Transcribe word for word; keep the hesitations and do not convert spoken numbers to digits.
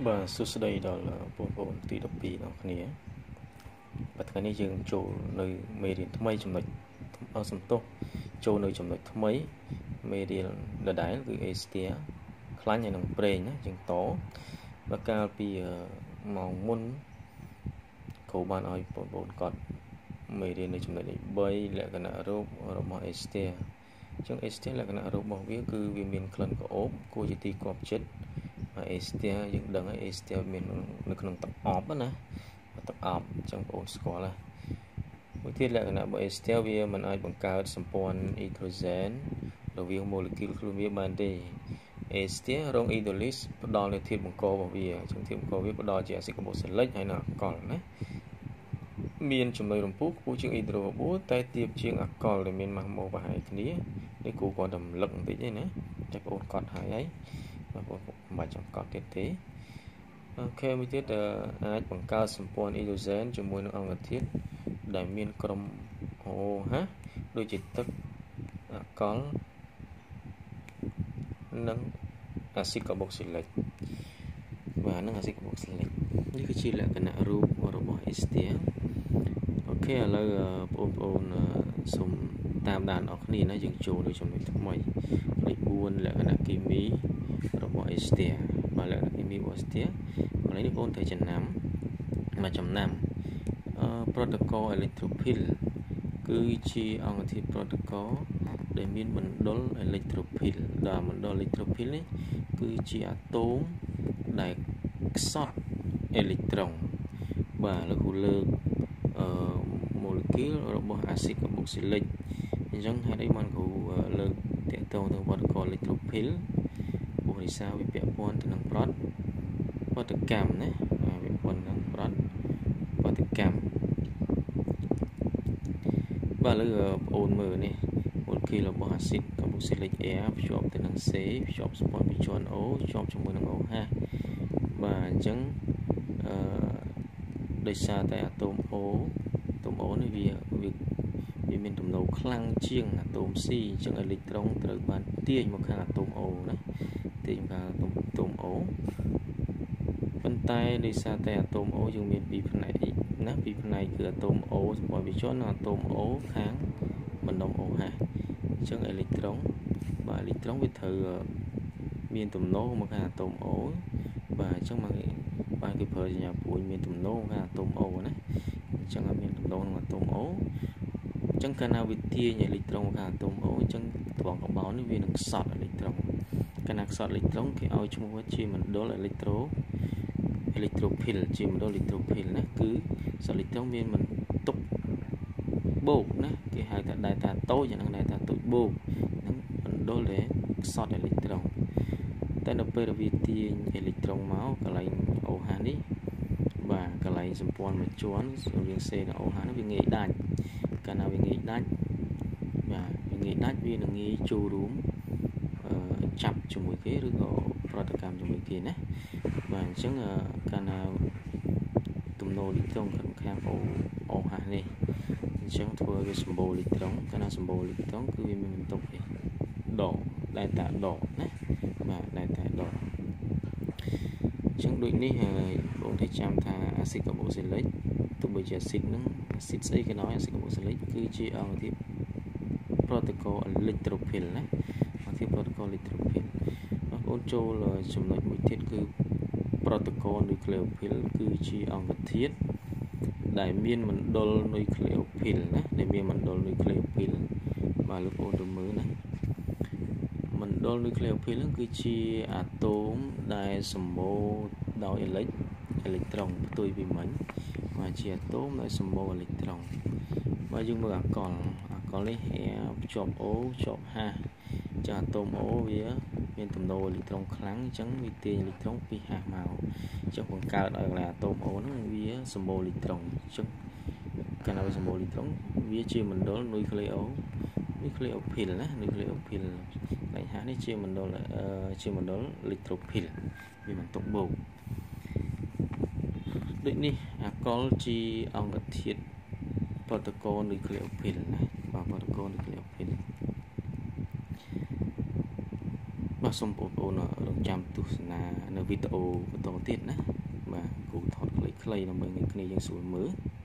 Và số đây đó là bốn bốn tí đập bì nó khné và cái này dừng chỗ nơi mê điện thay trong này ở sân tô chỗ nơi trong này thay mê điện là đáy từ Asia khá nhà nông pre nhé dừng tố và cao bị màu muốn cầu ban ơi bốn bốn còn mê điện nơi trong này bay lại cái nào rốt ở mọi Asia trong Asia là cái nào rốt bảo viết cứ vì miền khẩn của ốp cô chỉ tì cọp chết Asia những đằng Asia miền nước nông tập ốp á nè tập ốp trong ốp score làวิธีแรกนะบอกเอสเทียวีมันอาจบังคับสัมพันธ์ไฮโดรเจนระหว่างโมเลกุลกลุ่มวิบานได้เอสเทียรองไฮโดรลิสพอดอลในที่บังคับบอกวิจังที่บังคับวิพอดอลจะสิกระบอกเซลล์ให้หนักก่อนนะมีนจำนวนลำพูผู้จึงไฮโดรบูแต่เทียบจึงอักกอลเลยมีนมาโมบหายคนนี้ได้กูก่อนดำหลังติดนี่นะจะโอนกอดหายไอ้มาโอนมาจังกอดเตะโอเควิธีเอ่ออาจบังคับสัมพันธ์ไฮโดรเจนจำนวนองค์ทิศđại miền cầm OH đôi chỉ tức có nâng axit carboxylic và nâng axit carboxylic như cái chi là cái nạ ru và robot estia ok là ôn ôn sum tam đàn ở cái này nó dừng trù được trong này thằng mày lại buôn là cái nạ kim mỹ robot estia và là kim mỹ estia và lấy được ôn thời trần nắm mà trong năm protocol electrophil គឺជាអង្គធាតុ protocol ដែលមានបណ្ដុល electrophil ដែលបណ្ដុល electrophil នេះគឺជាអាតូមដែលខ្សត់អេឡិចត្រូនបាទលោកគ្រូលើកអឺ molecule របស់ acid carboxylic អញ្ចឹងហេតុអីបានគ្រូលើកតាក់ទងទៅ protocol electrophil ព្រោះដោយសារវាពាក់ព័ន្ធទៅនឹង prot ប្រតិកម្មណាវាពាក់ព័ន្ធនឹង prot ប្រតិកម្មបាទលើអូនមើលនេះ molecule របស់ acid carboxylic air ភ្ជាប់ទៅនឹង C ភ្ជាប់សម្ព័ន្ធពីជាន់ O ភ្ជាប់ជាមួយនឹង OH បាទអញ្ចឹងអឺដោយសារតែអាតូម O អាតូម O នេះវាវាមានទំនោរខ្លាំងជាងអាតូម C អញ្ចឹងអេឡិចត្រូនត្រូវបានទាញមកខាងអាតូម O ណាទាញមកខាងអាតូម O ប៉ុន្តែដោយសារតែអាតូម O យើងមានពីរផ្នែកណាពីរផ្នែកគឺអាតូម O សម្ព័ន្ធពីជាន់និងអាតូម O ខាងបណ្ដុំ OH អញ្ចឹងអេឡិចត្រូនបាទអេឡិចត្រូនវាត្រូវមានទំនោរមកខាងអាតូម O បាទអញ្ចឹងមកបាទគេប្រើសញ្ញាពួយមានទំនោរខាងអាតូម O ណាអញ្ចឹងអត់មានទំនោរនឹងអាតូម O អញ្ចឹងកាលណាវាទាញអេឡិចត្រូនខាងអាតូម O អញ្ចឹងត្បូងកាបូននេះវានឹងខ្សត់អេឡិចត្រូនកាលណាខ្សត់អេឡិចត្រូនគេឲ្យឈ្មោះว่าជាមណ្ឌលអេឡិចត្រូelectrophil ជាមណ្ឌល electrophil ណាគឺសអេឡិចត្រូនមានបន្ទុកបូកណាគេហៅថា delta តូចនិង delta តូចបូកនឹងមណ្ឌលដែលខ្សត់អេឡិចត្រូនតែនៅពេលវាទាញអេឡិចត្រូនមកកន្លែង OH នេះបាទកន្លែងសម្ព័ន្ធមួយជាន់រវាង C និង OH នេះវាងាយដាច់កាលណាវាងាយដាច់បាទវាងាយដាច់វានឹងងាយចូលរួមចាប់ជាមួយគេឬក៏ប្រតិកម្មជាមួយគេណាបាទអញ្ចឹងកាលណាទំនោរអេឡិចត្រូនខាង OH នេះអញ្ចឹងធ្វើវាសម្បូរអេឡិចត្រូនកាលណាសម្បូរអេឡិចត្រូនគឺវាមានបន្ទុកដក delta ដកណាបាទ delta ដកអញ្ចឹងដូចនេះបងតែចាំថា acid carboxylic ទោះបីជា acid ហ្នឹង acid ស្អីក៏ដោយ acid carboxylic គឺជាអង្គធាតុ protocol electrophil ណាអង្គធាតុ protocol electrophil បងប្អូនចូលចំណុចមួយទៀតគឺ protocol nucleophil គឺជាអង្គធាតុដែលមានមណ្ឌល nucleophil ណាដែលមានមណ្ឌល nucleophil បាទលោកប្អូនទៅមើលណាមណ្ឌល nucleophil គឺជាអាតូមដែលសម្បូរដោយអេឡិចអេឡិចត្រូនផ្ទុយពីមិញបាទជាអាតូមដែលសម្បូរអេឡិចត្រូនបាទយើងមើលអាកុលអាកុលនេះភ្ជាប់ O ភ្ជាប់ H ចាអាតូម O វាមានទំនោរអេឡិចត្រូនខ្លាំងអញ្ចឹងវាទាញអេឡិចត្រូនពី H មកអញ្ចឹងបង្កើតឲ្យកន្លែងអាតូម O ហ្នឹងវាសម្បូរអេឡិចត្រូនអញ្ចឹងកាលណាវាសម្បូរអេឡិចត្រូនវាជាមណ្ឌល nucleo nucleophil ណា nucleophil កន្លែង H នេះជាមណ្ឌលជាមណ្ឌល electrophil វាមិនទុកបូកដូចនេះអាកុលជាអង្គធាតុ protocol nucleophil ណាបាទ protocol nucleophil បាទបាទសូមបងប្អូនរងចាំទស្សនានៅវីដេអូបន្តទៀតណាបាទគ្រូថតខ្លីៗដើម្បីអ្នកគ្នាយើងស្រួលមើល